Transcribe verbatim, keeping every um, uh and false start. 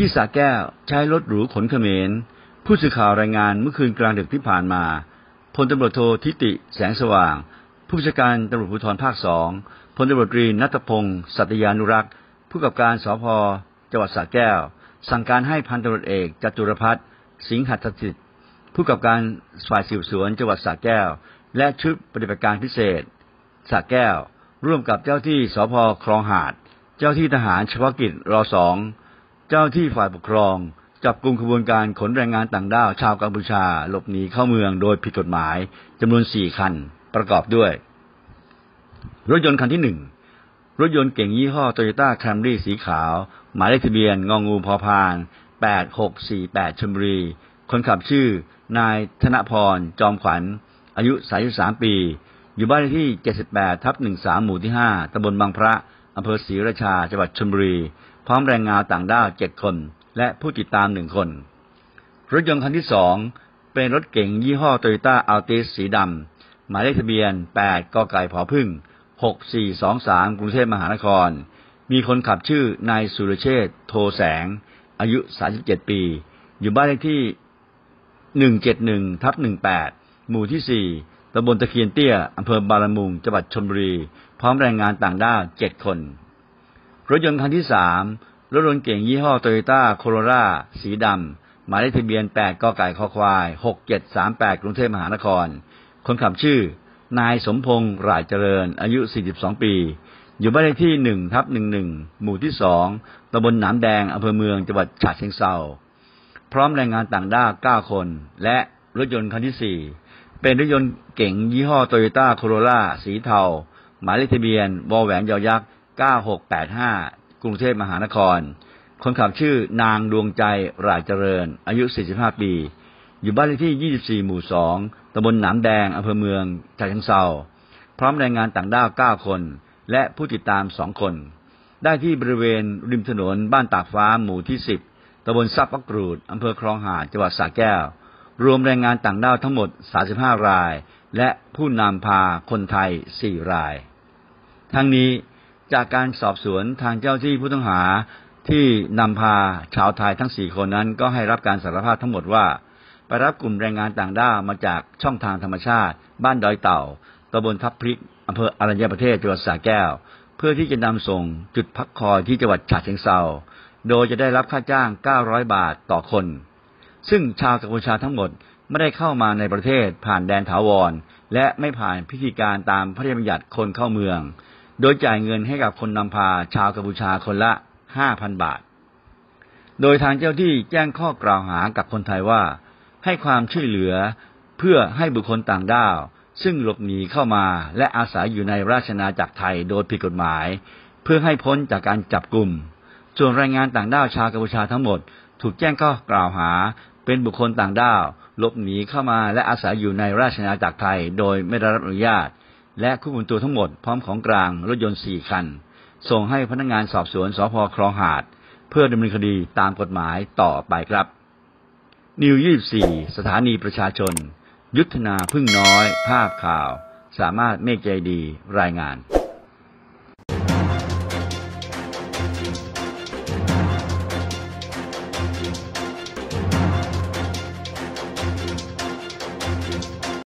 ที่สระแก้วใช้รถหรูขนเขมรผู้สื่อข่าวรายงานเมื่อคืนกลางดึกที่ผ่านมาพลตำรวจโททิติแสงสว่างผู้บัญชาการตำรวจภูธรภาคสองพลตำรวจตรีณัฐพงศ์สัตยานุรักษ์ผู้กำกับการสภ.จังหวัดสระแก้วสั่งการให้พันตำรวจเอกจตุรพัฒน์สิงห์หัตถสิทธิ์ผู้กำกับการฝ่ายสืบสวนจังหวัดสระแก้วและชุดปฏิบัติการพิเศษสระแก้วร่วมกับเจ้าที่สภ.คลองหาดเจ้าที่ทหารเฉพาะกิจรสองเจ้าที่ฝ่ายปกครองจับกุมขบวนการขนแรงงานต่างด้าวชาวกัมพูชาหลบหนีเข้าเมืองโดยผิดกฎหมายจำนวนสี่คันประกอบด้วยรถยนต์คันที่หนึ่งรถยนต์เก๋งยี่ห้อโตโยต้าแคมรี่สีขาวหมายเลขทะเบียนงองูพพานแปดหกสี่แปดชลบุรีคนขับชื่อนายธนพรจอมขวัญอายุสามสิบสามปีอยู่บ้านเลขที่เจ็ดสิบแปดทับสิบสามหมู่ที่ห้าตำบลบางพระอำเภอศรีราชาจังหวัดชลบุรีพร้อมแรงงานต่างด้าวเจ็ดคนและผู้ติดตามหนึ่งคนรถยนต์คันที่สองเป็นรถเก๋งยี่ห้อโตโยต้าอัลติสสีดำหมายเลขทะเบียนแปดกไก่ผอพึ่งหกสี่สองสามกรุงเทพมหานครมีคนขับชื่อนายสุรเชษฐ์โทแสงอายุสามสิบเจ็ดปีอยู่บ้านเลขที่หนึ่งเจ็ดหนึ่งทับสิบแปดหมู่ที่สี่ตำบลตะเคียนเตี้ยอำเภอบางละมุงจังหวัดชลบุรีพร้อมแรงงานต่างด้าวเจ็ดคนรถยนต์คันที่สามรถยนต์เก๋งยี่ห้อโตโยต้าโคโรล่าสีดำหมายเลขทะเบียนแปดกไก่คควายหกเจ็ดสามแปดกรุงเทพมหานครคนขับชื่อนายสมพงษ์หร่ายเจริญอายุสี่สิบสองปีอยู่บ้านเลขที่หนึ่งทับหนึ่งหนึ่งหมู่ที่สองตำบลหนามแดงอำเภอเมืองจังหวัดฉะเชิงเทราพร้อมแรงงานต่างด้าวเก้าคนและรถยนต์คันที่สี่เป็นรถยนต์เก๋งยี่ห้อโตโยต้าโคโรล่าสีเทาหมายเลขทะเบียนวแหวนยอยักษ์เก้าหกแปดห้ากรุงเทพมหานครคนขับชื่อนางดวงใจหร่ายเจริญอายุสี่สิบห้าปีอยู่บ้านเลขที่ยี่สิบสี่หมู่สองตำบลหนามแดงอำเภอเมืองฉะเชิงเทราพร้อมแรงงานต่างด้าวเก้าคนและผู้ติดตามสองคนได้ที่บริเวณริมถนนบ้านตากฟ้าหมู่ที่สิบตำบลซับมะกรูดอำเภอคลองหาดจังหวัดสระแก้วรวมแรงงานต่างด้าวทั้งหมดสามสิบห้ารายและผู้นำพาคนไทยสี่รายทั้งนี้จากการสอบสวนทางเจ้าที่ผู้ต้องหาที่นำพาชาวไทยทั้งสี่คนนั้นก็ให้รับการสารภาพทั้งหมดว่าไปรับกลุ่มแรงงานต่างด้าวมาจากช่องทางธรรมชาติบ้านดอยเต่าตำบลทับพริกอำเภออรัญญประเทศจังหวัดสระแก้วเพื่อที่จะนำส่งจุดพักคอยที่จังหวัดฉะเชิงเทราโดยจะได้รับค่าจ้างเก้าร้อยบาทต่อคนซึ่งชาวกัมพูชาทั้งหมดไม่ได้เข้ามาในประเทศผ่านแดนถาวรและไม่ผ่านพิธีการตามพระราชบัญญัติคนเข้าเมืองโดยจ่ายเงินให้กับคนนำพาชาวกัมพูชาคนละ ห้าพัน บาทโดยทางเจ้าที่แจ้งข้อกล่าวหากับคนไทยว่าให้ความช่วยเหลือเพื่อให้บุคคลต่างด้าวซึ่งหลบหนีเข้ามาและอาศัยอยู่ในราชอาณาจักรไทยโดยผิดกฎหมายเพื่อให้พ้นจากการจับกุมส่วนแรงงานต่างด้าวชาวกัมพูชาทั้งหมดถูกแจ้งข้อกล่าวหาเป็นบุคคลต่างด้าวหลบหนีเข้ามาและอาศัยอยู่ในราชอาณาจักรไทยโดยไม่ได้รับอนุญาตและควบคุมตัวทั้งหมดพร้อมของกลางรถยนต์สี่คันส่งให้พนักงานสอบสวนสภ.คลองหาดเพื่อดำเนินคดีตามกฎหมายต่อไปครับนิวยี่สิบสี่สถานีประชาชนยุทธนาพึ่งน้อยภาพข่าวสามารถเมฆใจดีรายงาน